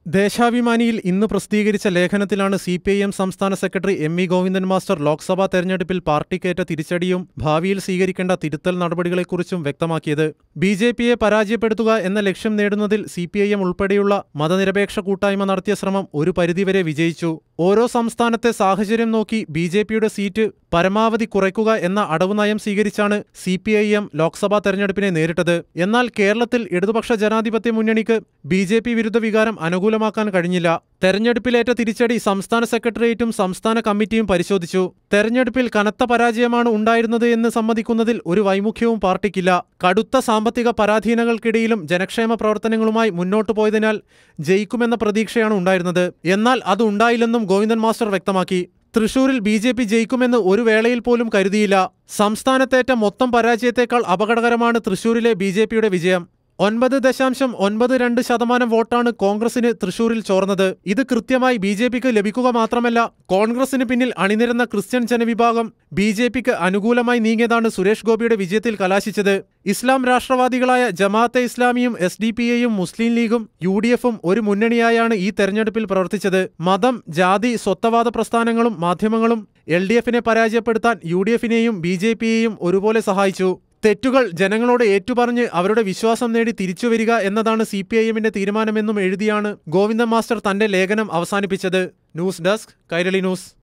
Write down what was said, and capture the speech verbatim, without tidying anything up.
ദേശാഭിമാനിയിൽ ഇന്ന് പ്രസിദ്ധീകരിച്ച ലേഖനത്തിലാണ് സി പി ഐ എം സംസ്ഥാന secretary M V Govindan master Lok Sabha തെരഞ്ഞെടുപ്പിൽ പാർട്ടിക്കേറ്റ തിരിച്ചടിയും ഭാവിയിൽ സ്വീകരിക്കേണ്ട തിരുത്തൽ നടപടികളെക്കുറിച്ചും വ്യക്തമാക്കിയത്. ബി ജെ പിയെ പരാജയപ്പെടുത്തുക എന്ന ലക്ഷ്യം നേടുന്നതിൽ സി പി ഐ എം ഉൾപ്പെടെയുള്ള മതനിരപേക്ഷ കൂട്ടായ്മ നടത്തിയ ശ്രമം ഒരു പരിധിവരെ വിജയിച്ചു. ഓരോ സംസ്ഥാനത്തെ സാഹചര്യം നോക്കി ബി ജെ പിയുടെ സീറ്റ് പരമാവധി കുറയ്ക്കുക എന്ന അടവ് നയം സ്വീകരിച്ചാണ് C P I M Lok Sabha തെരഞ്ഞെടുപ്പിനെ നേരിട്ടത്. എന്നാൽ കേരളത്തിൽ ഇടതുപക്ഷ ജനാധിപത്യ മുന്നണിക്ക് ബി ജെ പി വിരുദ്ധ വികാരം അനുകൂലമാക്കാൻ കഴിഞ്ഞില്ല. തെരഞ്ഞെടുപ്പിലേറ്റ തിരിച്ചടി സംസ്ഥാന സെക്രട്ടേറിയറ്റും സംസ്ഥാന കമ്മിറ്റിയും പരിശോധിച്ചു. തെരഞ്ഞെടുപ്പിൽ കനത്ത പരാജയമാണ് ഉണ്ടായിരുന്നത് എന്ന് സമ്മതിക്കുന്നതിൽ ഒരു വൈമുഖ്യവും പാർട്ടിക്കില്ല. കടുത്ത സാമ്പത്തിക പരാധീനതകൾക്കിടയിലും ജനക്ഷേമ പ്രവർത്തനങ്ങളുമായി മുന്നോട്ടു പോയതിനാൽ ജയിക്കുമെന്ന പ്രതീക്ഷയാണ് ഉണ്ടായിരുന്നത്. എന്നാൽ അത് ഉണ്ടായില്ലെന്നും ഗോവിന്ദൻ മാസ്റ്റർ വ്യക്തമാക്കി. തൃശൂരിൽ ബി ജെ പി ജയിക്കുമെന്ന് ഒരു വേളയിൽ പോലും കരുതിയില്ല. സംസ്ഥാനത്തേറ്റ മൊത്തം പരാജയത്തേക്കാൾ അപകടകരമാണ് തൃശൂരിലെ ബി ജെ പിയുടെ വിജയം. ഒൻപത് ദശാംശം ഒൻപത് രണ്ട് ശതമാനം വോട്ടാണ് കോൺഗ്രസിന് തൃശൂരിൽ ചോർന്നത്. ഇത് കൃത്യമായി ബി ജെ പിക്ക് ലഭിക്കുക മാത്രമല്ല, കോൺഗ്രസിന് പിന്നിൽ അണിനിരന്ന ക്രിസ്ത്യൻ ജനവിഭാഗം ബി ജെ പിക്ക് അനുകൂലമായി നീങ്ങിയതാണ് സുരേഷ് ഗോപിയുടെ വിജയത്തിൽ കലാശിച്ചത്. ഇസ്ലാം രാഷ്ട്രവാദികളായ ജമാഅത്തെ ഇസ്ലാമിയും എസ് ഡി പി ഐയും മുസ്ലിം ലീഗും യു ഡി എഫും ഒരു മുന്നണിയായാണ് ഈ തെരഞ്ഞെടുപ്പിൽ പ്രവർത്തിച്ചത്. മതം, ജാതി, സ്വത്വവാദ പ്രസ്ഥാനങ്ങളും മാധ്യമങ്ങളും എൽ ഡി എഫിനെ പരാജയപ്പെടുത്താൻ യു ഡി എഫിനെയും ബി ജെ പിയെയും ഒരുപോലെ സഹായിച്ചു. തെറ്റുകൾ ജനങ്ങളോട് ഏറ്റുപറഞ്ഞ് അവരുടെ വിശ്വാസം നേടി തിരിച്ചുവരിക എന്നതാണ് സി പി ഐ എമ്മിന്റെ തീരുമാനമെന്നും എഴുതിയാണ് ഗോവിന്ദൻ മാസ്റ്റർ തന്റെ ലേഖനം അവസാനിപ്പിച്ചത്. News desk, Kairali news.